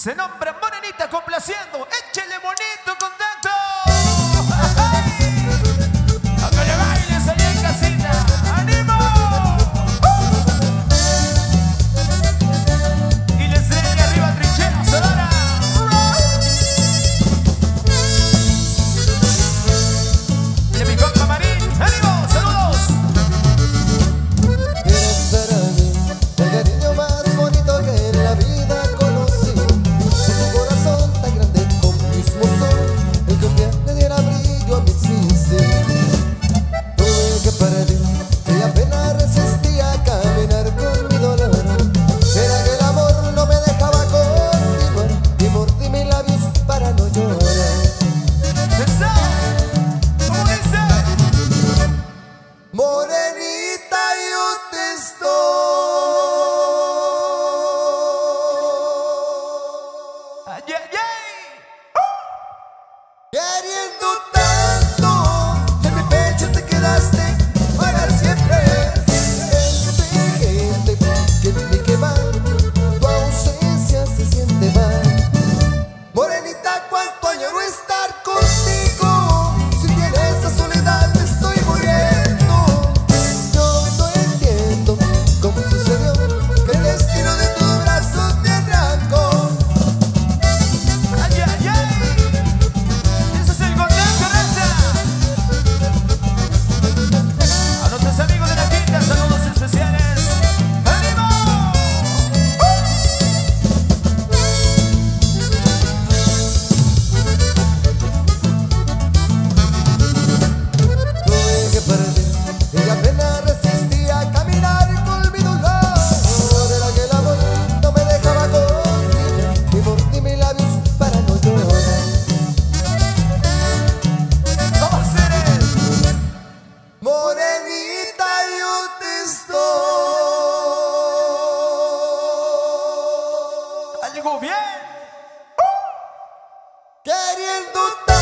Se nombra Morenita complaciendo. Échele bonito contacto. A que le bailes allá en casita. ¡Ánimo! Y les trae arriba trinchera sonora. Y mi compa Marín. ¡Ánimo! ¡Saludos! Eres para mí el cariño más bonito que en la vida conocí. Con tu corazón tan grande como el mismo sol, el que un día le diera brillo a mi existir. Tuve que perder y apenas resistía a caminar con mi dolor. Era que el amor no me dejaba continuar y mordí mis labios para no llorar. ¡Esa! ¿Cómo dice? Morenita, yo te estoy ¡Ay, ay, ay! queriendo tanto, en mi pecho te quedaste para siempre. Gente que me quema, tu ausencia se siente mal. Morenita, cuánto añoro estar contigo, si tienes esa soledad me estoy muriendo. Yo no entiendo cómo sucedió que el destino de tus brazos me arrancó. ¡Ay, ay, ay! ¡Ese es el contacto, raza! A nuestros amigos de la quinta, saludos especiales. ¡Ánimo! Tuve que perder y apenas resistía a caminar con mi dolor. Era que el amor no me dejaba continuar y mordí mis labios para no llorar. ¡Vamos, seres! Morenita, yo te estoy ¡Algo bien! queriendo tanto.